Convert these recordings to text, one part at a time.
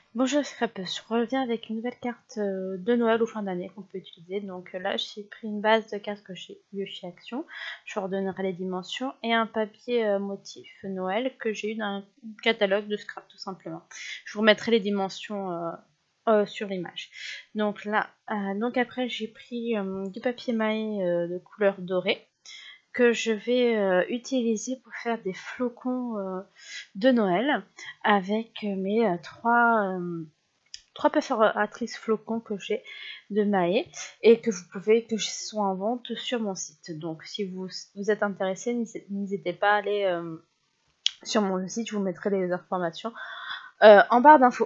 Bonjour Scrap, je reviens avec une nouvelle carte de Noël ou fin d'année qu'on peut utiliser. Donc là, j'ai pris une base de cartes que j'ai eu chez Action. Je vous redonnerai les dimensions et un papier motif Noël que j'ai eu d'un catalogue de Scrap tout simplement. Je vous remettrai les dimensions sur l'image. Donc là, donc après j'ai pris du papier maille de couleur dorée que je vais utiliser pour faire des flocons de Noël avec mes trois perforatrices flocons que j'ai de Mahé et que que sont en vente sur mon site. Donc si vous êtes intéressé, n'hésitez pas à aller sur mon site, je vous mettrai les informations en barre d'infos.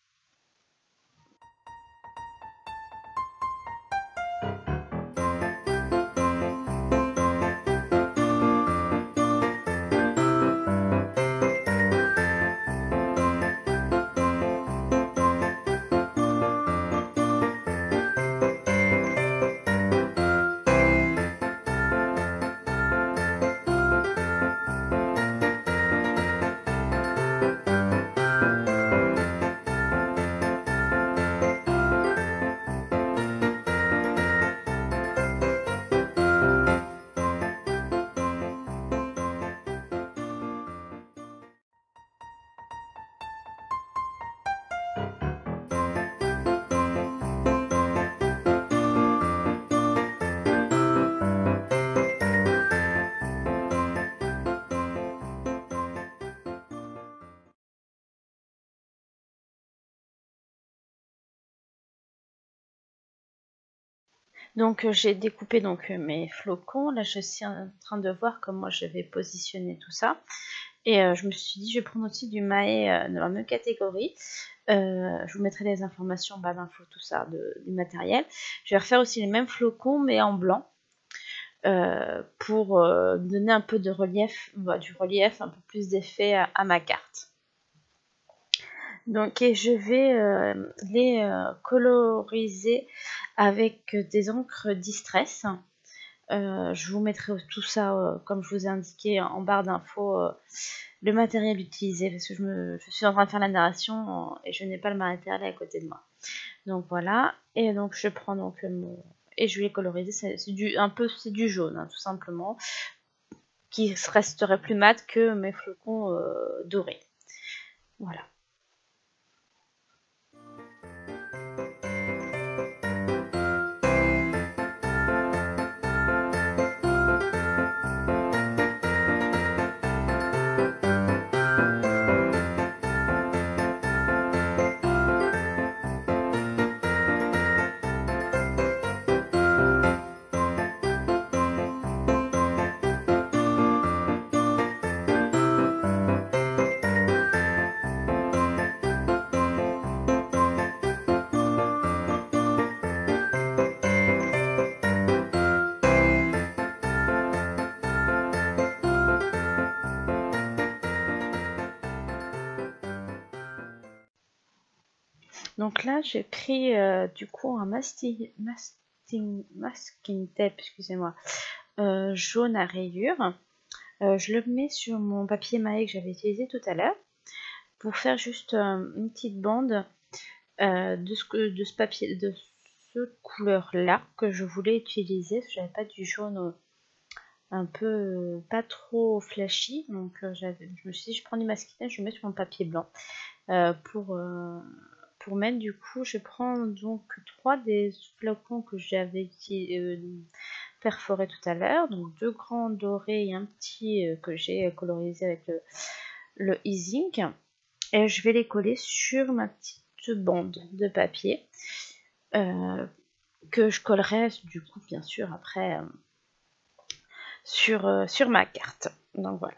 Donc j'ai découpé mes flocons. Là je suis en train de voir comment je vais positionner tout ça. Et je me suis dit je vais prendre aussi du Mahé de la même catégorie. Je vous mettrai les informations en bas d'infos, tout ça, du matériel. Je vais refaire aussi les mêmes flocons mais en blanc. Pour donner un peu de relief, du relief, un peu plus d'effet à ma carte. Donc, et je vais les coloriser avec des encres Distress. Je vous mettrai tout ça, comme je vous ai indiqué en barre d'infos, le matériel utilisé, parce que je suis en train de faire la narration et je n'ai pas le matériel à côté de moi. Donc voilà, et donc je prends et je vais les coloriser, c'est du jaune, hein, tout simplement, qui resterait plus mat que mes flocons dorés. Voilà. Donc là, j'ai pris du coup un masking tape, excusez-moi, jaune à rayures. Je le mets sur mon papier maille que j'avais utilisé tout à l'heure pour faire juste une petite bande de ce papier, de ce couleur-là que je voulais utiliser. Parce que j'avais pas du jaune un peu pas trop flashy, donc je me suis dit je prends du masking tape, je le mets sur mon papier blanc pour mettre. Du coup je prends donc 3 des flocons que j'avais perforé tout à l'heure, donc 2 grands dorés et un petit que j'ai colorisé avec le e-zinc, et je vais les coller sur ma petite bande de papier que je collerai du coup bien sûr après sur ma carte. Donc voilà.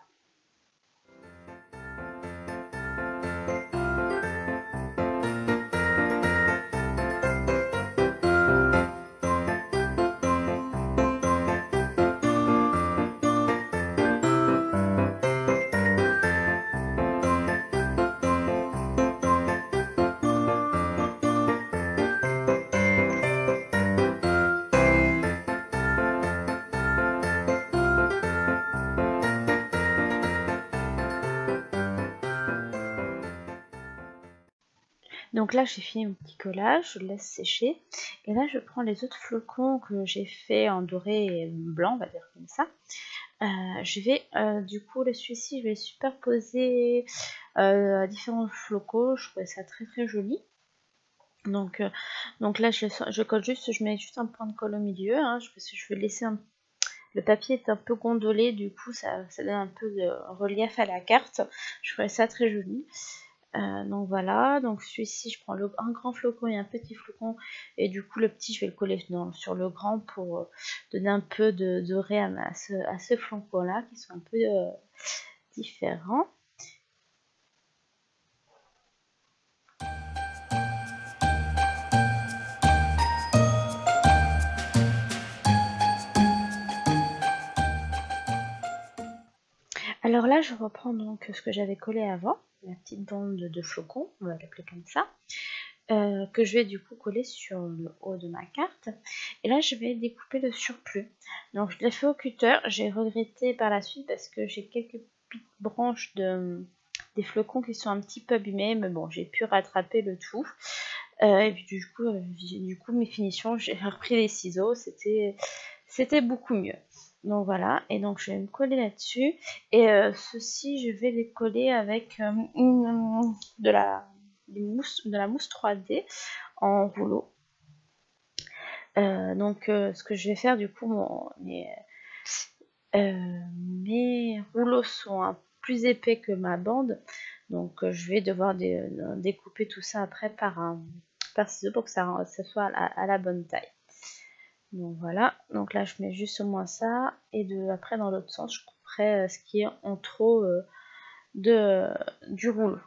Donc là, j'ai fini mon petit collage, je le laisse sécher. Et là, je prends les autres flocons que j'ai fait en doré et blanc, on va dire comme ça. Je vais, du coup, celui-ci, je vais superposer différents flocons. Je trouvais ça très très joli. Donc là, je colle juste, je mets juste un point de colle au milieu, hein, parce que je veux laisser le papier est un peu gondolé, du coup, ça donne un peu de relief à la carte. Je trouvais ça très joli. Donc voilà, donc celui-ci je prends un grand flocon et un petit flocon, et du coup le petit je vais le coller sur le grand pour donner un peu de doré à ce flocon là qui sont un peu différents. Alors là je reprends donc ce que j'avais collé avant, la petite bande de flocons, on va l'appeler comme ça. Que je vais du coup coller sur le haut de ma carte. Et là, je vais découper le surplus. Donc, je l'ai fait au cutter. J'ai regretté par la suite parce que j'ai quelques petites branches des flocons qui sont un petit peu abîmés. Mais bon, j'ai pu rattraper le tout. Et puis, du coup, mes finitions, j'ai repris les ciseaux. C'était beaucoup mieux. Donc voilà, et donc je vais me coller là-dessus. Et ceci, je vais les coller avec de la mousse 3D en rouleau. Donc ce que je vais faire du coup, mes rouleaux sont plus épais que ma bande, donc je vais devoir découper tout ça après par ciseau pour que ça soit à la bonne taille. Donc voilà, donc là je mets juste au moins ça, et après dans l'autre sens je couperai ce qui est en trop du rouleau.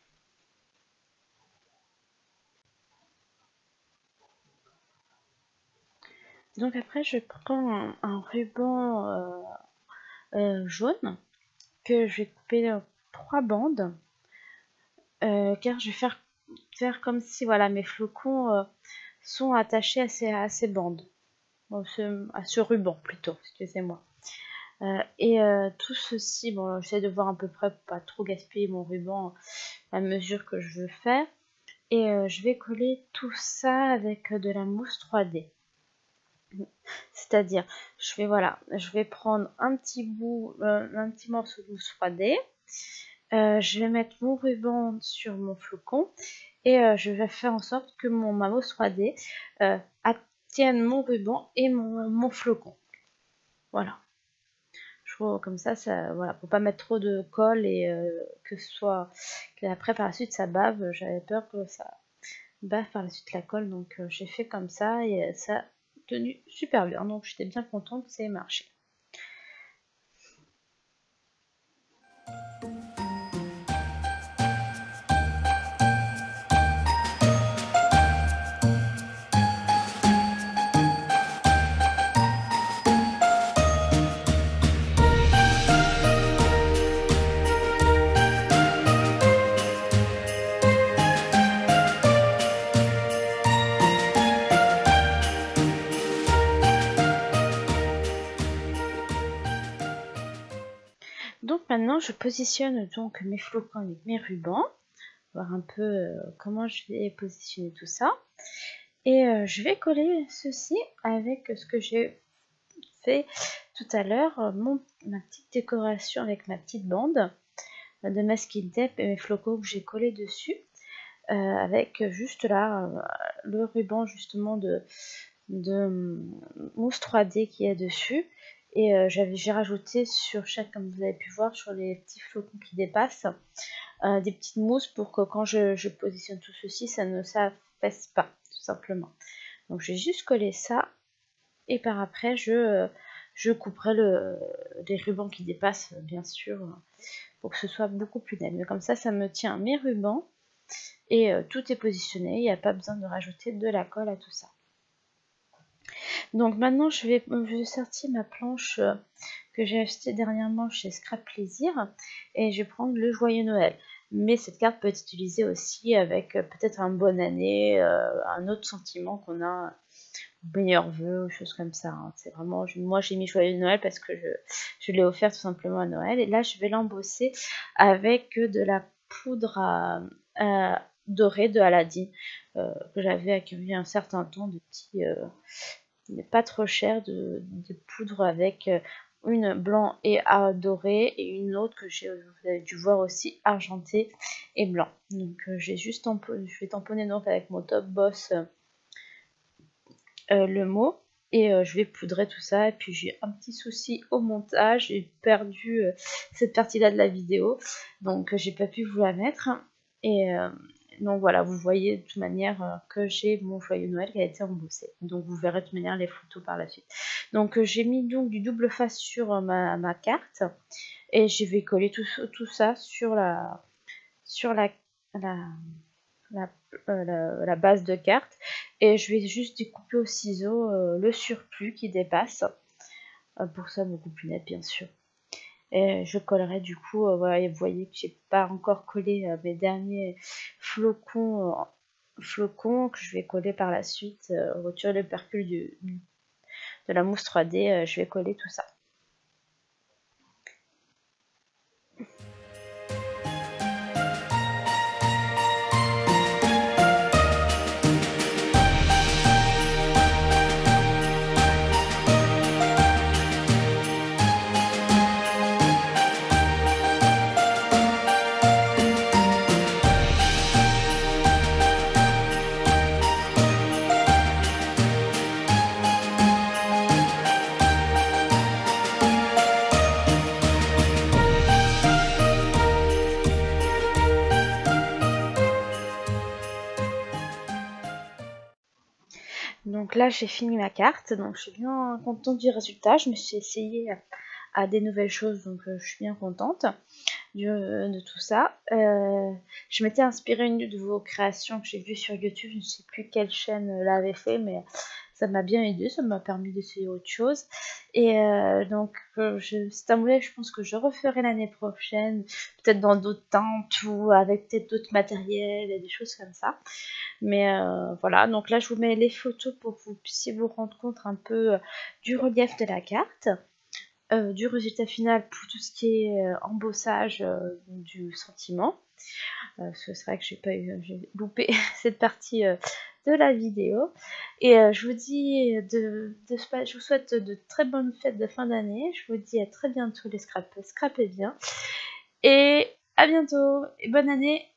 Donc après je prends un ruban jaune que je vais couper 3 bandes, car je vais faire comme si voilà mes flocons sont attachés à ces bandes, à ce ruban plutôt, excusez-moi. Et tout ceci, bon, j'essaie de voir à peu près pour pas trop gaspiller mon ruban à mesure que je veux faire. Et je vais coller tout ça avec de la mousse 3D. C'est-à-dire, je vais prendre un petit morceau de mousse 3D. Je vais mettre mon ruban sur mon flocon et je vais faire en sorte que ma mousse 3D tienne mon ruban et mon flocon. Voilà. Comme ça, voilà, pour pas mettre trop de colle et qu'après par la suite ça bave. J'avais peur que ça bave par la suite la colle, donc j'ai fait comme ça et ça a tenu super bien. Donc j'étais bien contente que ça ait marché. Donc maintenant je positionne donc mes flocons avec mes rubans, voir un peu comment je vais positionner tout ça. Et je vais coller ceci avec ce que j'ai fait tout à l'heure, ma petite décoration avec ma petite bande de masking tape et mes flocons que j'ai collés dessus, avec juste là le ruban justement de mousse 3D qui est dessus. Et j'ai rajouté sur chaque, comme vous avez pu voir, sur les petits flocons qui dépassent, des petites mousses pour que quand je positionne tout ceci, ça ne s'affaisse pas, tout simplement. Donc j'ai juste collé ça, et par après je couperai les rubans qui dépassent, bien sûr, pour que ce soit beaucoup plus net. Mais comme ça me tient mes rubans, et tout est positionné, il n'y a pas besoin de rajouter de la colle à tout ça. Donc maintenant je vais sortir ma planche que j'ai achetée dernièrement chez Scrap Plaisir, et je vais prendre le Joyeux Noël. Mais cette carte peut être utilisée aussi avec peut-être un bonne année, un autre sentiment qu'on a, meilleurs vœux, choses comme ça. Hein. C'est vraiment, moi j'ai mis Joyeux Noël parce que je l'ai offert tout simplement à Noël. Et là je vais l'embosser avec de la poudre doré de Aladdin que j'avais accueilli un certain temps, de petits, pas trop cher, de poudre avec une blanc et doré et une autre que vous avez dû voir aussi argenté et blanc. Donc j'ai juste je vais tamponner donc avec mon Top Boss le mot et je vais poudrer tout ça. Et puis j'ai un petit souci au montage, j'ai perdu cette partie là de la vidéo, donc j'ai pas pu vous la mettre. Et donc voilà, vous voyez de toute manière que j'ai mon joyeux Noël qui a été embossé. Donc vous verrez de toute manière les photos par la suite. Donc j'ai mis donc du double face sur ma carte et je vais coller tout ça sur la base de carte, et je vais juste découper au ciseau le surplus qui dépasse, pour ça beaucoup plus net bien sûr. Et je collerai du coup, voilà, vous voyez que j'ai pas encore collé mes derniers flocons que je vais coller par la suite, retirer le percule de la mousse 3D, je vais coller tout ça. Donc là j'ai fini ma carte, donc je suis bien contente du résultat. Je me suis essayée à des nouvelles choses, donc je suis bien contente de tout ça. Je m'étais inspirée de vos créations que j'ai vues sur YouTube, je ne sais plus quelle chaîne l'avait fait, mais ça m'a bien aidé, ça m'a permis d'essayer autre chose. Et donc c'est un modèle, je pense que je referai l'année prochaine, peut-être dans d'autres teintes ou avec peut-être d'autres matériels et des choses comme ça. Mais voilà, donc là je vous mets les photos pour que vous puissiez vous rendre compte un peu du relief de la carte, du résultat final pour tout ce qui est embossage du sentiment. Parce que c'est vrai que j'ai loupé cette partie de la vidéo. Et je vous dis je vous souhaite de très bonnes fêtes de fin d'année. Je vous dis à très bientôt les scrapés bien. Et à bientôt et bonne année.